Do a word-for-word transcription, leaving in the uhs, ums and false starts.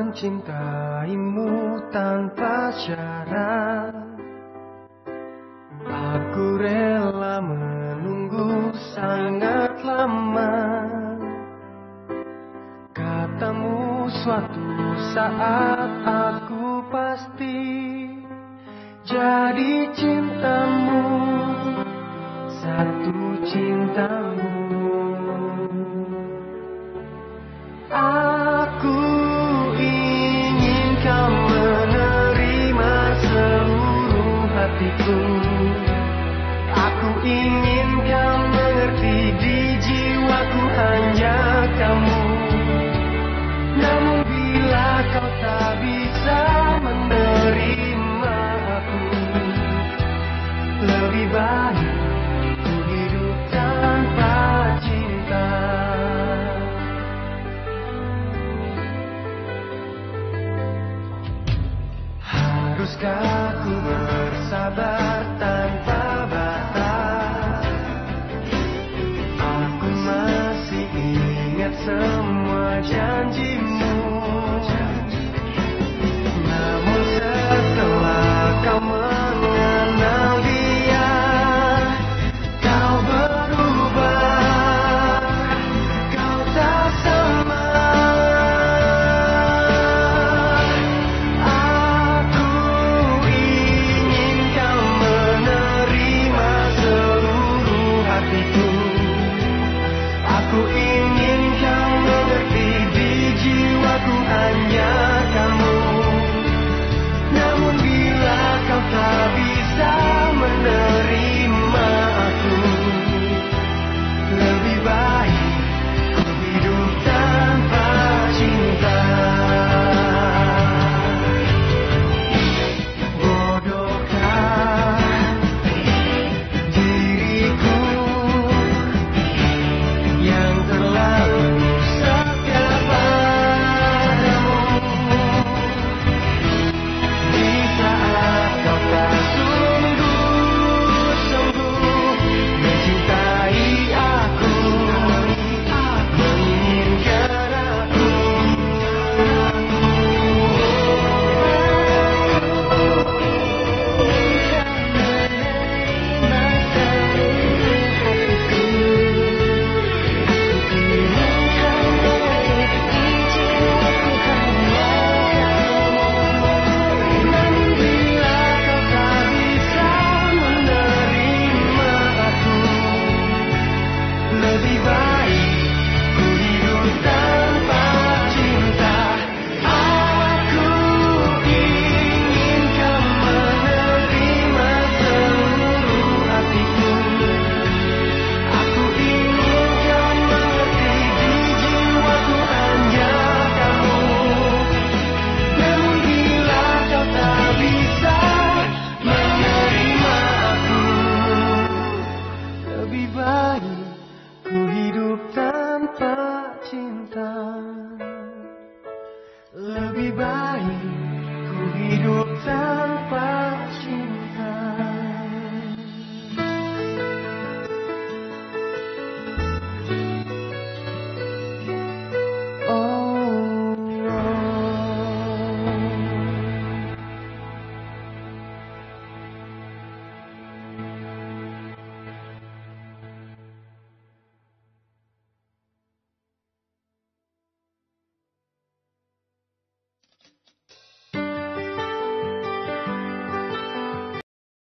mencintaimu tanpa syarat. Aku rela menunggu sangat lama. Katamu suatu saat aku pasti jadi cintamu, satu cintamu. Aku ingin kau menerima seluruh hatiku. Aku ingin kau mengerti, di jiwaku hanya kamu. Namun bila kau tak bisa menerima aku, lebih baik ku hidup tanpa cinta. Haruskah ku bersabar tanpa batas? Aku masih ingat semua janjimu. Namun setelah kau mengenal dia, kau berubah, kau tak sama. Aku ingin kau menerima seluruh hatiku. Aku ingin kau mengerti, di jiwaku hanya kamu. Namun bila kau tak bisa menerima aku, lebih baik ku hidup tanpa cinta. Bodohkah diriku yang terlalu setia padamu, di saat kau tak sungguh-sungguh mencintai aku, menginginkan aku. Namun bila kau tak bisa menerima aku, lebih baik ku hidup tanpa cinta. Aku ingin kau menerima seluruh hatiku. Aku ingin kau mengerti, di jiwaku hanya kamu. Namun bila kau tak bisa menerima aku, lebih baik ku hidup tanpa cinta. Lebih baik ku hidup tanpa